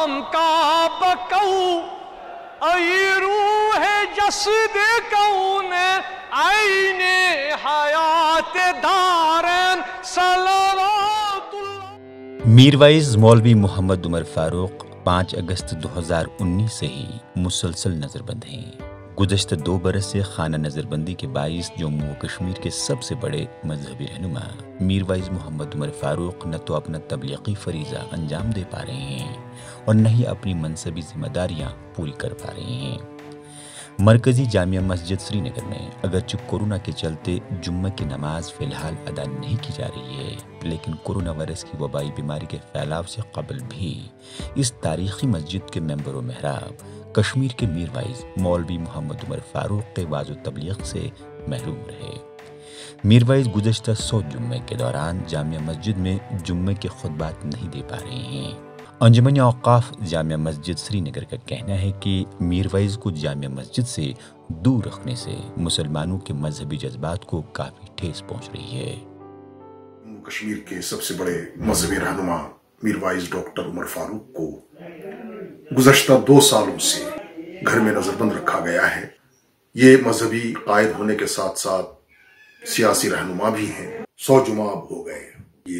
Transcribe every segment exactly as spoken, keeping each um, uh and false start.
शाम का बकौ आई रूह जस्द कौन आईने हयात दारन सलवातुल्लाह। मीरवाइज मौलवी मोहम्मद उमर फारूक पाँच अगस्त दो हज़ार उन्नीस से ही मुसलसल नजरबंद हैं। गुज़श्ता दो बरस से खाना नज़रबंदी के बाइस जम्मू व कश्मीर के सबसे बड़े मजहबी रहनुमा मीरवाइज मोहम्मद उमर फारूक न तो अपना तबलीगी फरीज़ा अंजाम दे पा रहे हैं और न ही अपनी मनसबी जिम्मेदारियाँ पूरी कर पा रहे हैं। मरकज़ी जामिया मस्जिद श्रीनगर में अगरचे कोरोना के चलते जुम्मे की नमाज फ़िलहाल अदा नहीं की जा रही है, लेकिन कोरोना वायरस की वबाई बीमारी के फैलाव से कबल भी इस तारीख़ी मस्जिद के मेंबर व महराब कश्मीर के मीरवाइज मौलवी मोहम्मद उमर फारूक के वाज़ो तबलीग से महरूम रहे। मीरवाइज गुज़श्ता सौ जुम्मे के दौरान जामिया मस्जिद में जुम्मे के खुतबात नहीं दे पा रहे हैं। अंजुमन औक़ाफ़ जामिया मस्जिद श्रीनगर का कहना है कि मीरवाइज को जामिया मस्जिद से दूर रखने से मुसलमानों के मजहबी जज्बात को काफ़ी ठेस पहुँच रही है। कश्मीर के सबसे बड़े मजहबी रहनुमा मीरवाइज डॉक्टर उमर फारूक को गुज़श्ता दो सालों से घर में नजरबंद रखा गया है। ये मजहबी कायद होने के साथ साथ सियासी रहनुमा भी हैं। सौ जुमा अब हो गए। ये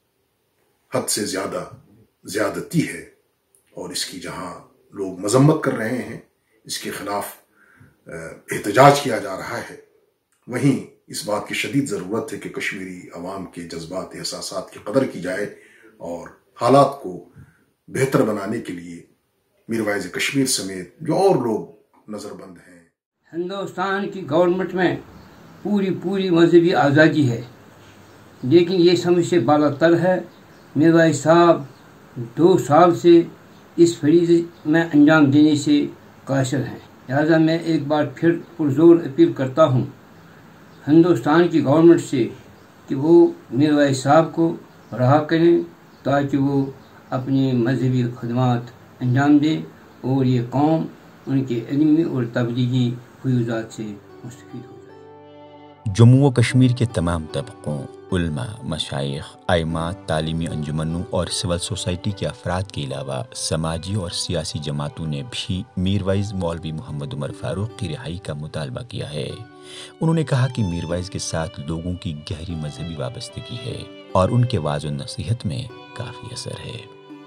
हद से ज्यादा ज्यादती है और इसकी जहां लोग मजम्मत कर रहे हैं, इसके खिलाफ एहतजाज किया जा रहा है, वहीं इस बात की शदीद ज़रूरत है कि कश्मीरी अवाम के जज्बात एहसासात की कदर की जाए और हालात को बेहतर बनाने के लिए मीरवाइज कश्मीर समेत जो और लोग नज़रबंद हैं। हिंदुस्तान की गवर्नमेंट में पूरी पूरी मजहबी आज़ादी है, लेकिन ये समझ से बालातर है। मीरवाइज साहब दो साल से इस फरीज़े में अंजाम देने से कासिर हैं। लिहाजा मैं एक बार फिर पुरजोर अपील करता हूँ हिंदुस्तान की गवर्नमेंट से कि वो मीरवाइज साहब को रहा करें ताकि वो अपनी मजहबी खदमात अंजाम दे और ये कौम उनके इल्मी और तबलीगी फ़यूज़ात से मुस्तफ़ीद हो जाए। जम्मू व कश्मीर के तमाम तबक़ों, उलमा, मशाइख, आइमा, तालीमी अंजुमनों और सिविल सोसाइटी के अफराद के अलावा समाजी और सियासी जमातों ने भी मीरवाइज मौलवी मोहम्मद उमर फारूक की रिहाई का मुतालबा किया है। उन्होंने कहा कि मीरवाइज के साथ लोगों की गहरी मजहबी वाबस्तगी है और उनके वाज़ नसीहत में काफ़ी असर है।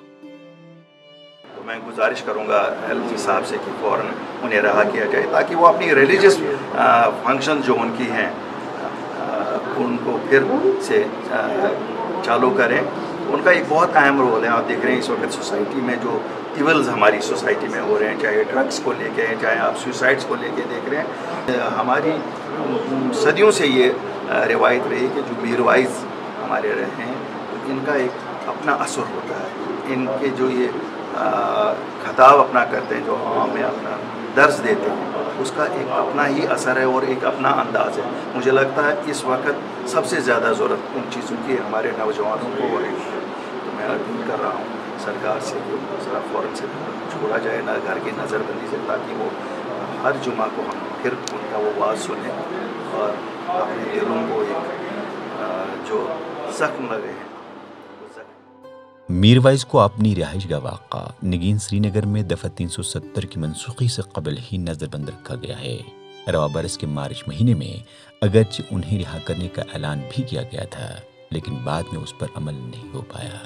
तो मैं गुजारिश करूंगा एलजी साहब से कि फ़ौरन उन्हें रहा किया जाए ताकि वो अपनी रिलीजियस फंक्शन जो उनकी हैं उनको फिर से चालू करें। उनका एक बहुत अहम रोल है। आप देख रहे हैं इस वक्त सोसाइटी में जो इवल्स हमारी सोसाइटी में हो रहे हैं, चाहे ड्रग्स को लेके हैं, चाहे आप सुसाइड्स को लेके देख रहे हैं। हमारी सदियों से ये रिवायत रही कि जो मीरवाइज हमारे रहे हैं तो इनका एक अपना असर होता है। इनके जो ये खताब अपना करते हैं, जो आवाम में अपना दर्स देते हैं, उसका एक अपना ही असर है और एक अपना अंदाज़ है। मुझे लगता है इस वक्त सबसे ज़्यादा ज़रूरत उन चीज़ों की हमारे नौजवानों को हो रही है। तो मैं अपील कर रहा हूँ सरकार से कि ज़रा फ़ौरन से छोड़ा जाए ना घर की नज़रबंदी से, ताकि वो हर जुमा को हम फिर उनका वो बात सुने और अपने दिलों को एक जो ज़ख्म लगे हैं। मीरवाइज को अपनी रिहाइश का वाक़ा नगीन श्रीनगर में दफ़ा तीन सौ सत्तर की मनसूखी से कबल ही नज़रबंद रखा गया है। रवा बरस के मार्च महीने में अगरचे उन्हें रिहा करने का ऐलान भी किया गया था, लेकिन बाद में उस पर अमल नहीं हो पाया।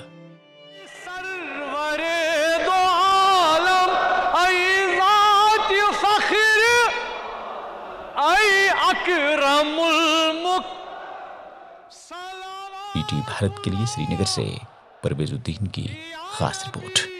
पीटी भारत के लिए श्रीनगर से परवेज़ुद्दीन की खास रिपोर्ट।